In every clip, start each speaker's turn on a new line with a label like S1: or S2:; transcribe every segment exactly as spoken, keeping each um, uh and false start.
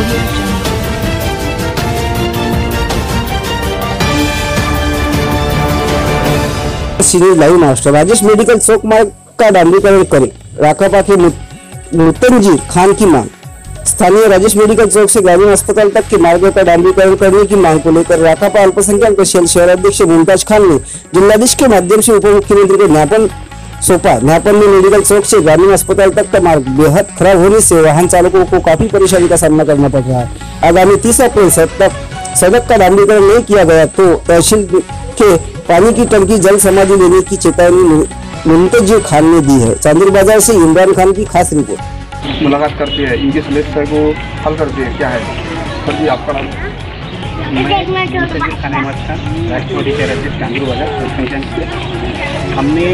S1: Series live Maharashtra. Rajesh medical chowk मार्ग का डांबरीकरण करें, राकापा के मुतंजीर खान की मांग। स्थानीय राजेश मेडिकल चौक से ग्रामीण अस्पताल तक के मार्गों का डांबरीकरण करने की मांग को लेकर राकापा अल्पसंख्यक सेल शहर अध्यक्ष मुमताज खान ने जिलाधीश के माध्यम से उप मुख्यमंत्री को ज्ञापन सौंपा। ज्ञापन में मेडिकल चौक से ग्रामीण अस्पताल तक का मार्ग बेहद खराब होने से वाहन चालकों को काफी परेशानी का सामना करना पड़ रहा है। आगामी तीस अप्रैल तक सड़क का डांबरीकरण नहीं किया गया तो तहसील के पानी की टंकी जल समाधि लेने की चेतावनी मुमताज खान ने दी है। चांदूर बाजार से इमरान खान की खास रिपोर्ट।
S2: मुलाकात करते हैं, इनकी समस्या को हल करते हैं। क्या है सर जी आपका नाम?
S3: राष्ट्रवादी शहराध्यक्ष चांदूर बाजार अल्पसंख्यक। हमने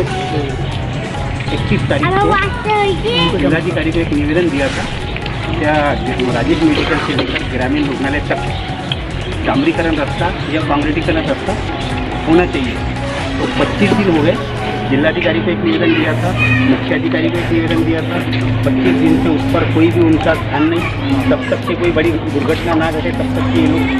S3: इक्कीस तारीख को जिलाधिकारी को एक निवेदन दिया था, क्या राजेश मेडिकल से लेकर ग्रामीण रुग्णालय तक डांबरीकरण रास्ता या कांक्रीटीकरण रास्ता होना चाहिए। तो पच्चीस दिन हो गए, जिलाधिकारी को एक निवेदन दिया था, मुख्याधिकारी को एक निवेदन दिया था। पच्चीस दिन से उस पर कोई भी उनका ध्यान नहीं। तब तक के कोई बड़ी दुर्घटना ना घटे तब तक के ये लोग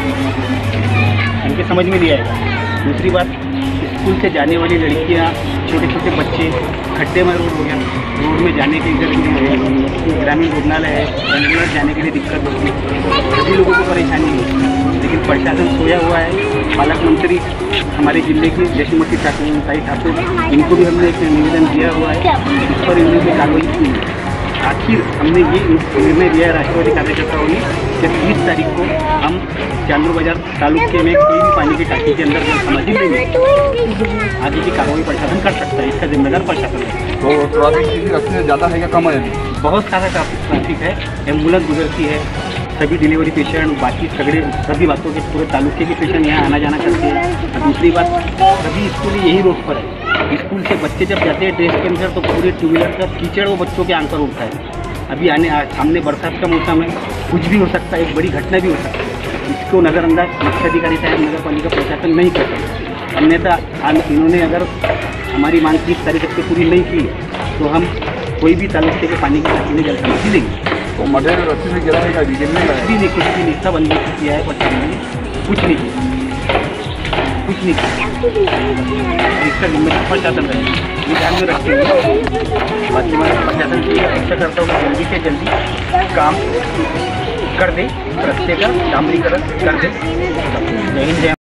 S3: इनके समझ में नहीं आएगा। दूसरी बात, स्कूल से जाने वाली लड़कियां, छोटे छोटे बच्चे खड्डे में रोड हो गया, रोड में जाने के लिए ग्रामीण रुग्णालय है, एम्बुलेंस जाने के लिए दिक्कत होती है, सभी लोगों को परेशानी है। लेकिन प्रशासन सोया हुआ है। पालक मंत्री हमारे जिले की जयश्रीमती साई ठाकुर, इनको भी हमने एक निवेदन दिया हुआ है, इस पर इन्होंने कार्रवाई की। आखिर हमने ये निर्णय लिया है राष्ट्रवादी कार्यकर्ताओं ने कि तीस तारीख को हम चांदूर बाजार तालुके में कोई भी पानी की टाँकी के अंदर समाधि लेंगे। आगे की कार्रवाई प्रशासन कर सकता है, इसका जिम्मेदार प्रशासन है।
S2: तो ट्रैफिक ज़्यादा है या कम है?
S3: बहुत सारा ट्रैफिक है, एम्बुलेंस गुजरती है, सभी डिलीवरी पेशेंट, बाकी सगड़े सभी बातों के पूरे तालुके के पेशेंट यहाँ आना जाना करते हैं। और दूसरी बात, सभी स्कूल यही रोड पर है। स्कूल से बच्चे जब जाते हैं ड्रेस के अंदर तो पूरे टू व्हीलर का कीचड़ वो बच्चों के आंख पर उठता है। अभी आने सामने बरसात का मौसम है, कुछ भी हो सकता है, एक बड़ी घटना भी हो सकती है। इसको नज़रअंदाज मुख्याधिकारी साहब, नगर पालिका प्रशासन नहीं कर सकता। अन्यथा इन्होंने अगर हमारी मांग तीस तारीख तक पूरी नहीं की तो हम कोई भी तालुके के पानी की टाँकी में जल समाधि लेंगे।
S2: तो मटेरियल रस्सी में गिरा है क्या? गिरने लगा है?
S3: कुछ भी नहीं, कुछ भी नहीं, सब अंदर किया है प्रशासन ने, कुछ नहीं किया, कुछ नहीं किया। इसका जिम्मेदार प्रशासन रहेगा, ये ध्यान में रखते हुए बाकी मैं प्रशासन से आशा करता हूँ कि जल्दी से जल्दी काम कर दे, रस्ते का डांबरीकरण कर दे। जय हिंद, जय